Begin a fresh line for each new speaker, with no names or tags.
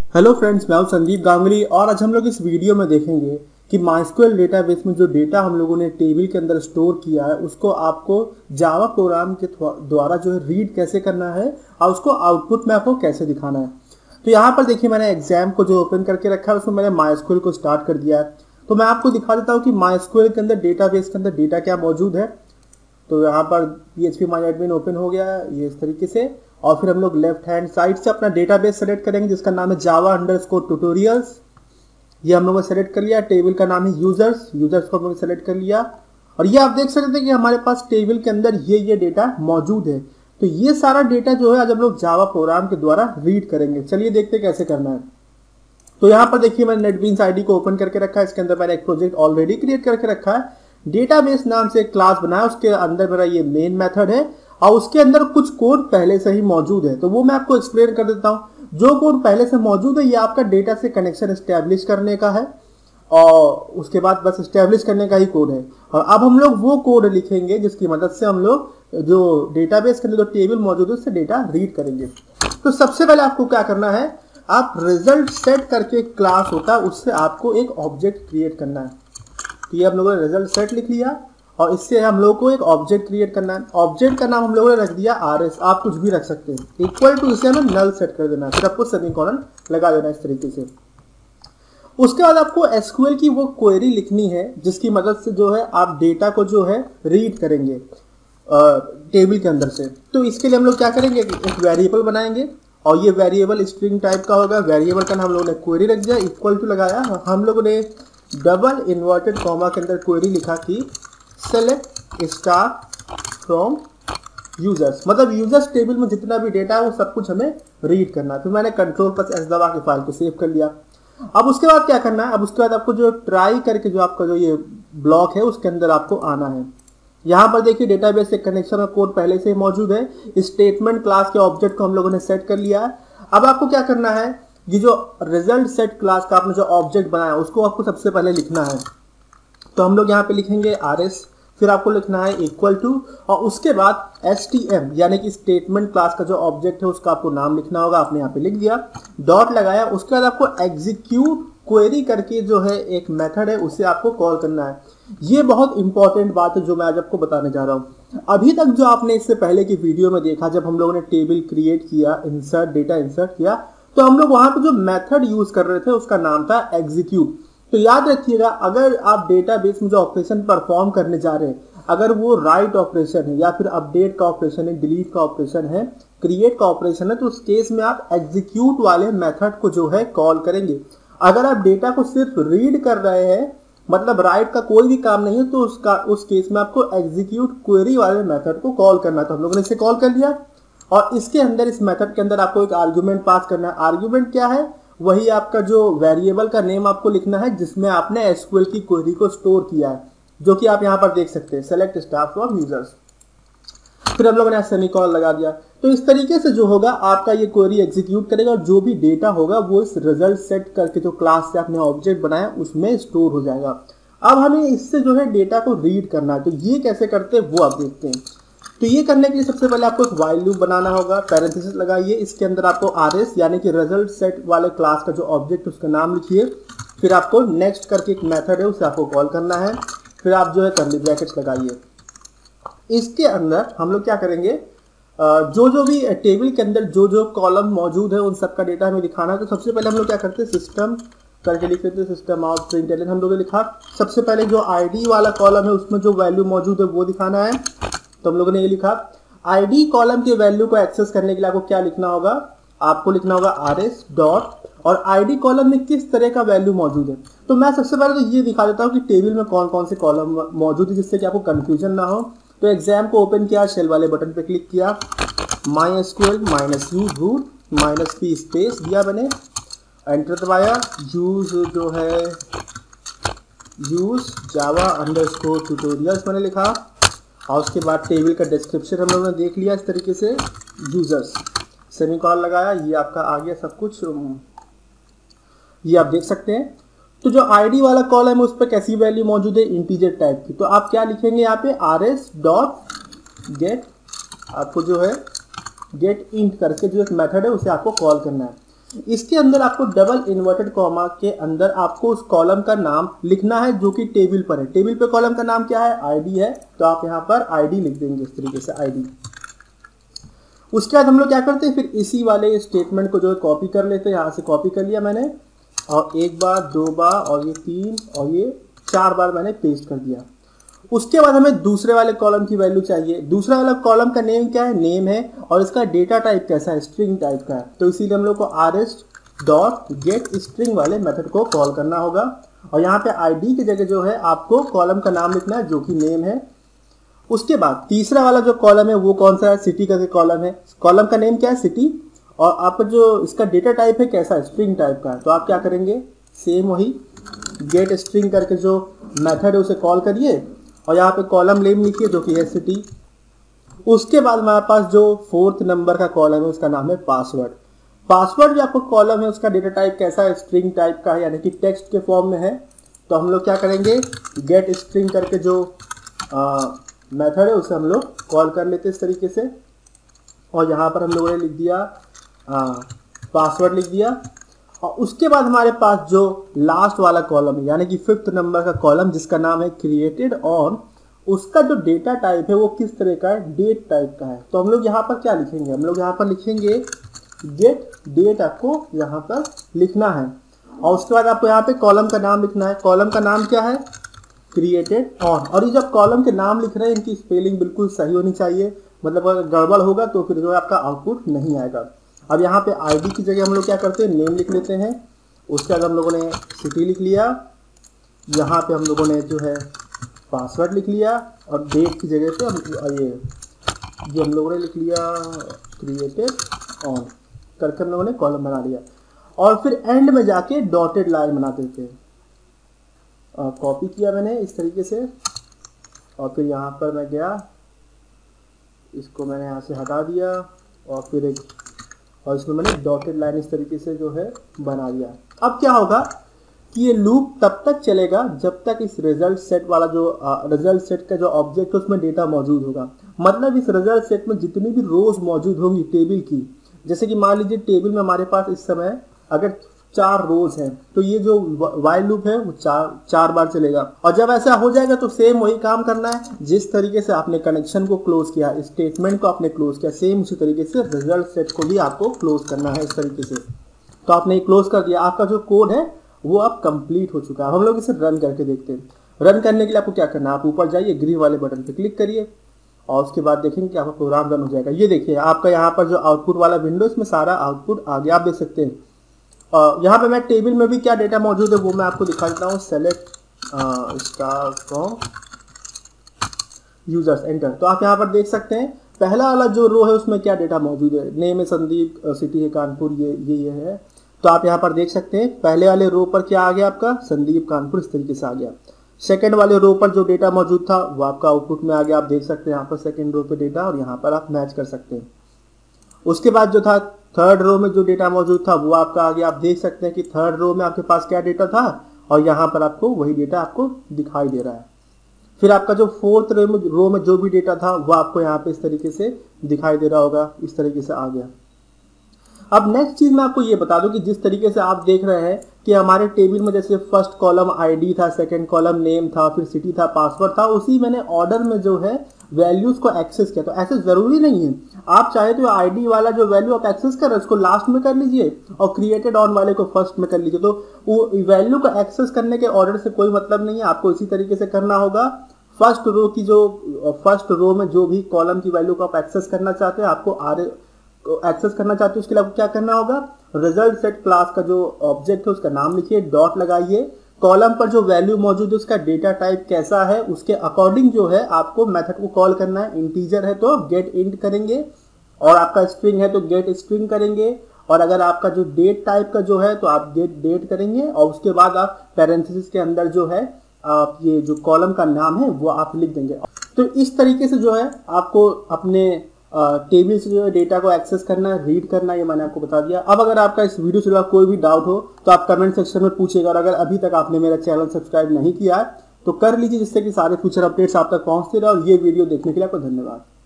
Hello friends, मैं हूं संदीप गांगुली और आज हम लोग इस वीडियो में देखेंगे कि माइस्क्वेल डेटाबेस में जो डेटा हम लोगों ने टेबल के अंदर स्टोर किया है उसको आपको जावा प्रोग्राम के द्वारा जो है रीड कैसे करना है और उसको आउटपुट में आपको कैसे दिखाना है। तो यहाँ पर देखिए, मैंने एग्जाम को जो ओपन करके रखा है उसमें मैंने माइस्क्वेल को स्टार्ट कर दिया है। तो मैं आपको दिखा देता हूँ कि माइस्क्वेल के अंदर डेटाबेस के अंदर डेटा क्या मौजूद है। तो यहाँ पर PHP MyAdmin ओपन हो गया है ये इस तरीके से, और फिर हम लोग लेफ्ट हैंड साइड से अपना डेटाबेस सेलेक्ट करेंगे जिसका नाम है java_tutorials। ये हम लोगों ने सेलेक्ट कर लिया। टेबल का नाम है यूजर्स को हम लोग सेलेक्ट कर लिया और ये आप देख सकते हैं कि हमारे पास टेबल के अंदर ये डेटा मौजूद है। तो ये सारा डेटा जो है आज हम लोग जावा प्रोग्राम के द्वारा रीड करेंगे। चलिए देखते हैं कैसे करना है। तो यहाँ पर देखिए, मैंने नेटबीन्स आईडी को ओपन करके रखा है। इसके अंदर मैंने एक प्रोजेक्ट ऑलरेडी क्रिएट करके रखा है। डेटाबेस नाम से एक क्लास बनाया, उसके अंदर मेरा ये मेन मेथड है और उसके अंदर कुछ कोड पहले से ही मौजूद है। तो वो मैं आपको एक्सप्लेन कर देता हूँ। जो कोड पहले से मौजूद है ये आपका डेटा से कनेक्शन एस्टेब्लिश करने का है और उसके बाद बस एस्टेब्लिश करने का ही कोड है। और अब हम लोग वो कोड लिखेंगे जिसकी मदद से हम लोग जो डेटाबेस के अंदर जो टेबल मौजूद है उससे डेटा रीड करेंगे। तो सबसे पहले आपको क्या करना है, आप रिजल्ट सेट करके क्लास होता है उससे आपको एक ऑब्जेक्ट क्रिएट करना है। तो ये हम लोगों ने रिजल्ट सेट लिख लिया और इससे हम लोग को एक ऑब्जेक्ट क्रिएट करना है। ऑब्जेक्ट का नाम हम लोगों ने रख दिया RS, आप कुछ भी रख सकते हैं। इक्वल टू इसे हमें नल सेट कर देना है, फिर आपको सेमीकोलन लगा देना इस तरीके से। उसके बाद आपको SQL की वो क्वेरी लिखनी है जिसकी मदद से जो है आप डेटा को जो है रीड करेंगे टेबल के अंदर से। तो इसके लिए हम लोग क्या करेंगे, एक वेरिएबल बनाएंगे और ये वेरिएबल स्ट्रिंग टाइप का होगा। वेरिएबल का नाम हम लोगों ने क्वेरी रख दिया, इक्वल टू लगाया। हम लोगों ने डबल इन्वर्टेड कॉमा के अंदर क्वेरी लिखा कि सेलेक्ट स्टार फ्रॉम यूजर्स, मतलब यूजर्स टेबल में जितना भी डेटा है वो सब कुछ हमें रीड करना है। फिर मैंने Ctrl+S दबा के फाइल को सेव कर लिया। अब उसके बाद क्या करना है, अब उसके बाद आपको जो ट्राई करके जो आपका जो ये ब्लॉक है उसके अंदर आपको आना है। यहाँ पर देखिए डेटाबेस से कनेक्शन और कोड पहले से ही मौजूद है। स्टेटमेंट क्लास के ऑब्जेक्ट को हम लोगों ने सेट कर लिया है। अब आपको क्या करना है, ये जो रिजल्ट सेट क्लास का आपने जो ऑब्जेक्ट बनाया उसको आपको सबसे पहले लिखना है। तो हम लोग यहाँ पे लिखेंगे RS, फिर आपको लिखना है इक्वल टू और उसके बाद STM यानी कि स्टेटमेंट क्लास का जो ऑब्जेक्ट है उसका आपको नाम लिखना होगा। आपने यहाँ पे लिख दिया, डॉट लगाया। उसके बाद आपको एग्जीक्यूट क्वेरी करके जो है एक मेथड है उसे आपको कॉल करना है। ये बहुत इंपॉर्टेंट बात है जो मैं आज आपको बताने जा रहा हूँ। अभी तक जो आपने इससे पहले की वीडियो में देखा, जब हम लोगों ने टेबल क्रिएट किया, इंसर्ट डेटा इंसर्ट किया, तो हम लोग वहां पे जो मेथड यूज कर रहे थे उसका नाम था एग्जीक्यूट। तो याद रखिएगा, अगर आप डेटाबेस में जो ऑपरेशन परफॉर्म करने जा रहे हैं, अगर वो राइट ऑपरेशन है या फिर अपडेट का ऑपरेशन है, डिलीट का ऑपरेशन है, क्रिएट का ऑपरेशन है, तो उस केस में आप एग्जीक्यूट वाले मेथड को जो है कॉल करेंगे। अगर आप डेटा को सिर्फ रीड कर रहे हैं, मतलब राइट का कोई भी काम नहीं है, तो उस केस में आपको एग्जीक्यूट क्वेरी वाले मेथड को कॉल करना है। तो हम लोगों ने इसे कॉल कर लिया और इसके अंदर, इस मेथड के अंदर आपको एक आर्ग्यूमेंट पास करना है। आर्ग्यूमेंट क्या है, वही आपका जो वेरिएबल का नेम आपको लिखना है जिसमें आपने SQL की क्वेरी को स्टोर किया है, जो कि आप यहाँ पर देख सकते हैं, सेलेक्ट स्टार फ्रॉम यूजर्स। फिर हम लोगों ने सेमीकोलन लगा दिया। तो इस तरीके से जो होगा आपका ये क्वेरी एग्जीक्यूट करेगा और जो भी डेटा होगा वो इस रिजल्ट सेट करके जो क्लास से आपने ऑब्जेक्ट बनाया उसमें स्टोर हो जाएगा। अब हमें इससे जो है डेटा को रीड करना है। तो ये कैसे करते हैं वो आप देखते हैं। तो ये करने के लिए सबसे पहले आपको एक व्हाइल लूप बनाना होगा, पैरेंथेसिस लगाइए। इसके अंदर आपको RS यानी कि रिजल्ट सेट वाले क्लास का जो ऑब्जेक्ट उसका नाम लिखिए। फिर आपको नेक्स्ट करके एक मेथड है उसे आपको कॉल करना है। फिर आप जो है कर्ली ब्रैकेट्स लगाइए। इसके अंदर हम लोग क्या करेंगे, जो भी टेबल के अंदर जो कॉलम मौजूद है उन सबका डेटा हमें दिखाना है। तो सबसे पहले हम लोग क्या करते हैं, सिस्टम करके लिख लेते हैं, सिस्टम आउट प्रिंटलन हम लोगों ने लिखा। सबसे पहले जो ID वाला कॉलम है उसमें जो वैल्यू मौजूद है वो दिखाना है। तो हम लोगों ने ये लिखा। ID कॉलम के वैल्यू को एक्सेस करने के लिए आपको क्या लिखना होगा, आपको लिखना होगा RS डॉट और ID कॉलम में किस तरह का वैल्यू मौजूद है। तो मैं सबसे पहले तो ये दिखा देता हूँ कि टेबल में कौन कौन से कॉलम मौजूद है जिससे कि आपको कंफ्यूजन ना हो। तो एग्जाम को ओपन किया, शेल वाले बटन पे क्लिक किया, MySQL -u root -p space दिया मैंने, एंटर दबाया। यूज जो है यूज java_tutorials मैंने लिखा और उसके बाद टेबल का डिस्क्रिप्शन हम लोगों ने देख लिया इस तरीके से, यूजर्स, सेमीकोलन लगाया। ये आपका आ गया सब कुछ, ये आप देख सकते हैं। तो जो ID वाला कॉलम है उस पर कैसी वैल्यू मौजूद है, इंटीजर टाइप की। तो आप क्या लिखेंगे यहाँ पे, RS डॉट गेट, आपको जो है गेट इंट करके जो एक मेथड है उसे आपको कॉल करना है। इसके अंदर आपको डबल इन्वर्टेड कॉमा के अंदर आपको उस कॉलम का नाम लिखना है जो कि टेबल पर है। टेबल पे कॉलम का नाम क्या है? आईडी है, तो आप यहाँ पर आईडी लिख देंगे इस तरीके से, आईडी। उसके बाद हम लोग क्या करते हैं, फिर इसी वाले स्टेटमेंट को जो है कॉपी कर लेते हैं। यहाँ से कॉपी कर लिया मैंने, और 1 बार 2 बार और ये 3 और ये 4 बार मैंने पेस्ट कर दिया। उसके बाद हमें दूसरे वाले कॉलम की वैल्यू चाहिए। दूसरा वाला कॉलम का नेम क्या है? नेम है, और इसका डेटा टाइप कैसा है? स्ट्रिंग टाइप का है। तो इसीलिए हम लोग को rs.getString वाले मेथड को कॉल करना होगा, और यहाँ पे आईडी की जगह जो है आपको कॉलम का नाम लिखना है जो कि नेम है। उसके बाद तीसरा वाला जो कॉलम है वो कौन सा है? सिटी का कॉलम है। कॉलम का नेम क्या है? सिटी, और आपका जो इसका डेटा टाइप है कैसा है? स्ट्रिंग टाइप का है। तो आप क्या करेंगे, सेम वही गेट स्ट्रिंग करके जो मेथड है उसे कॉल करिए, और यहाँ पे कॉलम नेम लिखिए जो कि है सिटी। उसके बाद हमारे पास जो 4th नंबर का कॉलम है उसका नाम है पासवर्ड। पासवर्ड जो आपको कॉलम है उसका डेटा टाइप कैसा है? स्ट्रिंग टाइप का है, यानी कि टेक्स्ट के फॉर्म में है। तो हम लोग क्या करेंगे, गेट स्ट्रिंग करके जो मेथड है उसे हम लोग कॉल कर लेते हैं इस तरीके से, और यहाँ पर हम लोगों ने लिख दिया पासवर्ड लिख दिया। और उसके बाद हमारे पास जो लास्ट वाला कॉलम है, यानी कि 5th नंबर का कॉलम जिसका नाम है क्रिएटेड ऑन, उसका जो डेटा टाइप है वो किस तरह का है? डेट टाइप का है। तो हम लोग यहाँ पर क्या लिखेंगे, हम लोग यहाँ पर लिखेंगे गेट डेट, आपको यहाँ पर लिखना है। और उसके बाद आपको यहाँ पे कॉलम का नाम लिखना है। कॉलम का नाम क्या है? Created on. और ये जब कॉलम के नाम लिख रहे हैं इनकी स्पेलिंग बिल्कुल सही होनी चाहिए, मतलब अगर गड़बड़ होगा तो फिर जो है आपका आउटपुट नहीं आएगा। अब यहाँ पे आईडी की जगह हम लोग क्या करते हैं, नेम लिख लेते हैं। उसके बाद हम लोगों ने सिटी लिख लिया, यहाँ पे हम लोगों ने जो है पासवर्ड लिख लिया, और डेट की जगह पे हम लोगों ने लिख लिया क्रिएटेड ऑन करके हम लोगों ने कॉलम बना लिया। और फिर एंड में जाके डॉटेड लाइन बना देते हैं। कॉपी किया मैंने इस तरीके से, और फिर यहाँ पर मैं गया, इसको मैंने यहाँ से हटा दिया, और इसमें मैंने डॉटेड लाइन इस तरीके से जो है बना दिया। अब क्या होगा कि ये लूप तब तक चलेगा जब तक इस रिजल्ट सेट वाला जो रिजल्ट सेट का जो ऑब्जेक्ट है उसमें डेटा मौजूद होगा। मतलब इस रिजल्ट सेट में जितनी भी रोज मौजूद होंगी टेबल की, जैसे कि मान लीजिए टेबल में हमारे पास इस समय अगर 4 रोज हैं, तो ये जो वाइल लूप है वो 4 बार चलेगा। और जब ऐसा हो जाएगा तो सेम वही काम करना है, जिस तरीके से आपने कनेक्शन को क्लोज किया, स्टेटमेंट को आपने क्लोज किया, सेम उसी तरीके से रिजल्ट सेट को भी आपको क्लोज करना है इस तरीके से। तो आपने क्लोज कर दिया, आपका जो कोड है वो अब कंप्लीट हो चुका है। हम लोग इसे रन करके देखते हैं। रन करने के लिए आपको क्या करना है, आप ऊपर जाइए, ग्रीन वाले बटन पे क्लिक करिए, और उसके बाद देखेंगे कि आपका प्रोग्राम रन हो जाएगा। ये देखिए आपका यहाँ पर जो आउटपुट वाला विंडो, इसमें सारा आउटपुट आ गया, आप देख सकते हैं। यहाँ पे मैं टेबल में भी क्या डेटा मौजूद है वो मैं आपको दिखा देता हूँ। Select star from users, enter. तो आप यहाँ पर देख सकते हैं पहला वाला जो रो है उसमें क्या डेटा मौजूद है, नेम है संदीप, सिटी है कानपुर, ये है। तो आप यहाँ पर देख सकते हैं पहले वाले रो पर क्या आ गया, आपका संदीप कानपुर इस तरीके से आ गया। सेकंड वाले रो पर जो डेटा मौजूद था वो आपका आउटपुट में आ गया, आप देख सकते हैं यहाँ पर सेकंड रो पे डेटा, और यहाँ पर आप मैच कर सकते हैं। उसके बाद जो था थर्ड रो में जो डेटा मौजूद था वो आपका आ गया, आप देख सकते हैं कि थर्ड रो में आपके पास क्या डेटा था, और यहाँ पर आपको वही डेटा आपको दिखाई दे रहा है। फिर आपका जो 4th रो में जो भी डेटा था वो आपको यहाँ पे इस तरीके से दिखाई दे रहा होगा, इस तरीके से आ गया। अब नेक्स्ट चीज मैं आपको ये बता दूं कि जिस तरीके से आप देख रहे हैं कि हमारे टेबल में जैसे फर्स्ट कॉलम आईडी था, सेकंड कॉलम नेम था, फिर सिटी था, पासवर्ड था, उसी मैंने ऑर्डर में जो है वैल्यूज को एक्सेस किया। तो ऐसे जरूरी नहीं है, आप चाहे तो आईडी वाला जो वैल्यू आप एक्सेस कर रहे हैं उसको लास्ट में कर लीजिए, और क्रिएटेड ऑन वाले को फर्स्ट में कर लीजिए। तो वो वैल्यू को एक्सेस करने के ऑर्डर से कोई मतलब नहीं है, आपको इसी तरीके से करना होगा। फर्स्ट रो में जो भी कॉलम की वैल्यू को आप एक्सेस करना चाहते हैं, आपको एक्सेस करना चाहते हो, उसके लिए आपको क्या करना होगा, रिजल्ट सेट क्लास का जो ऑब्जेक्ट है उसका नाम लिखिए, डॉट लगाइए, कॉलम पर जो वैल्यू मौजूद है उसका डेटा टाइप कैसा है उसके अकॉर्डिंग जो है आपको मेथड को कॉल करना है। इंटीजर है तो गेट इंट करेंगे, और आपका स्ट्रिंग है तो गेट स्ट्रिंग करेंगे, और अगर आपका जो डेट टाइप का जो है तो आप गेट डेट करेंगे, और उसके बाद आप पैरेंथेसिस के अंदर जो है आप ये जो कॉलम का नाम है वो आप लिख देंगे। तो इस तरीके से जो है आपको अपने टेबल से जो है डेटा को एक्सेस करना है, रीड करना है, ये मैंने आपको बता दिया। अब अगर आपका इस वीडियो से कोई भी डाउट हो तो आप कमेंट सेक्शन में पूछिएगा, और अगर अभी तक आपने मेरा चैनल सब्सक्राइब नहीं किया है तो कर लीजिए, जिससे कि सारे फ्यूचर अपडेट्स आप तक पहुंचते रहे। और ये वीडियो देखने के लिए आपको धन्यवाद।